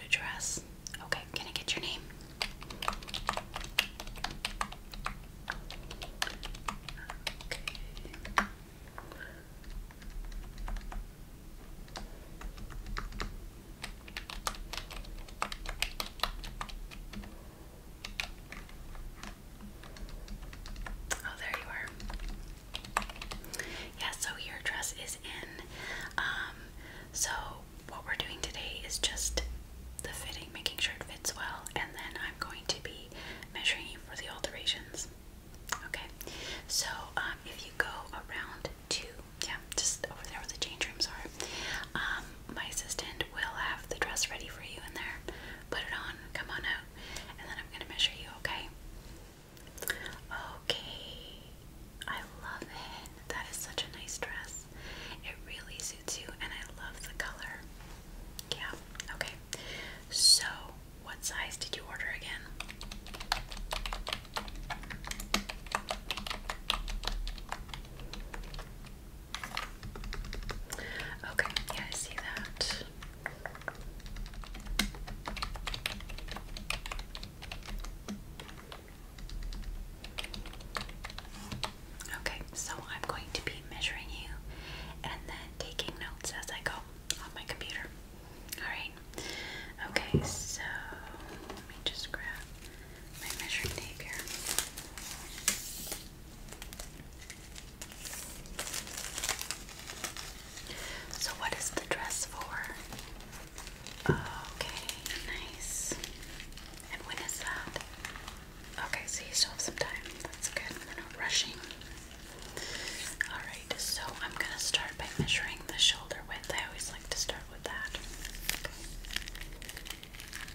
dress. Okay, can I get your name? Okay. Oh, there you are. Yeah, so your dress is in. So what we're doing today is just the fitting, making sure it fits well, and then I'm going to be measuring you for the alterations. Okay, so if you go around to, yeah, just over there where the change rooms are, my assistant will have the dress ready for you in there. Put it on, come on out, and then I'm going to measure you, okay? Okay, I love it. That is such a nice dress. It really suits you, and I love the color. Yeah, okay. So, what size did you order again? Okay, yeah, I see that. Okay, so I'm going to be measuring you and then taking notes as I go on my computer. Alright. Okay, so let me just grab my measuring tape here. So what is the dress for? Okay, nice. And when is that? Okay, so you still have some time. That's good. We're not rushing. Alright, so I'm gonna start by measuring the shoulder width. I always like to start with that.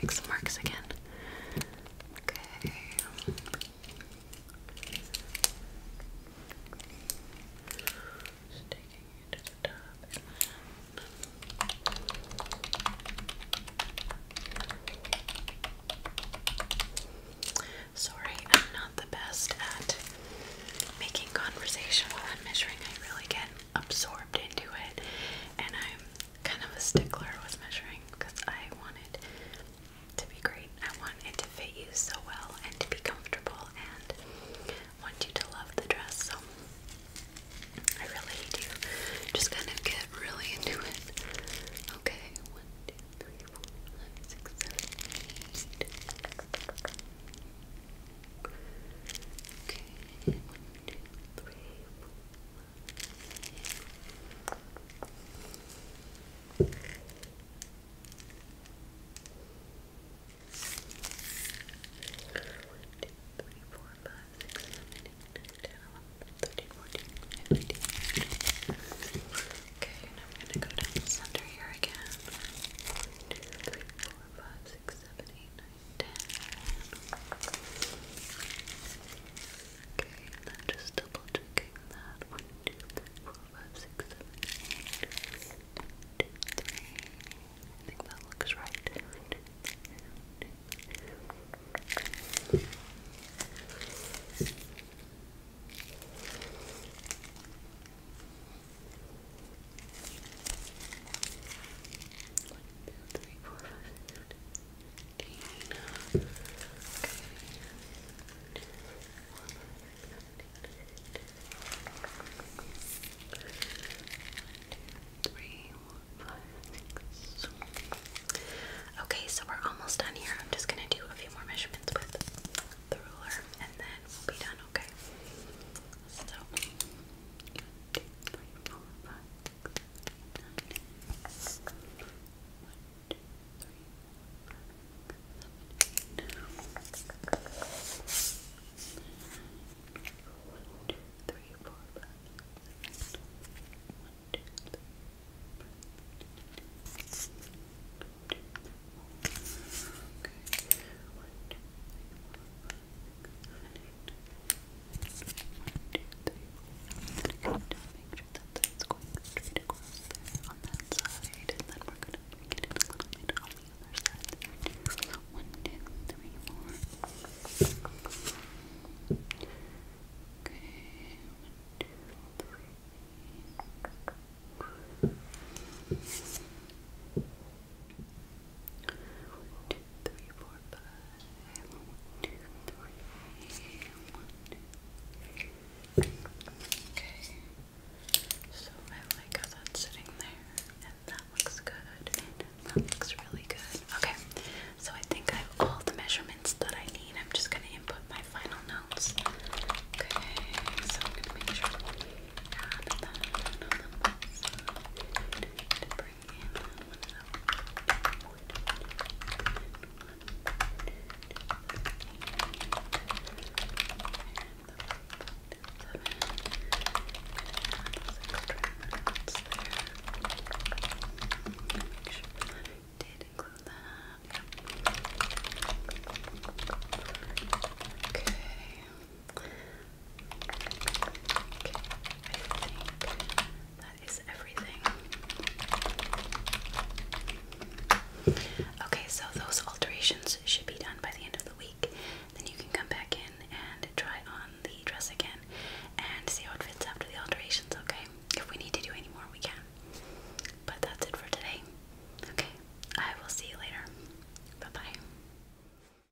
make some marks again. Okay. Just taking it to the top. Sorry, I'm not the best at making conversation while I'm measuring. I really get absorbed into it, and I'm kind of a stickler with measuring because I want it to be great. I want it to fit you so well and to be comfortable and want you to love the dress. So I really do just kind of get really into it. Okay, 1, 2, 3, 4, 5, 6, 7, 8. Okay, 1, 2, 3, 4. Okay, and I'm gonna go down the center here again. 1, 2, 3, 4, 5, 6, 7, 8, 9, 10. Okay, and then just double checking that. 1, 2, 3, 4, 5, 6, 7, 8. 1, 2, 3. I think that looks right. 1, 2, 3. Okay, so we're almost done here. I'm just gonna do a few more measurements with the ruler and then we'll be done, okay? So 1, 2, 3, 4, 5, 6, 7, 8, 9. 1, 2, 3, 4, 5, 6, 7, 8. 1, 2, 3, 4, 5, 6, 7, 8. 1, 2, 3. So I like how that's sitting there, and that looks good, and that looks really good. Okay, so I think I have all the measurements that I need. I'm just gonna input my final notes. Okay, so I'm gonna make sure we add that on the left side to bring in one of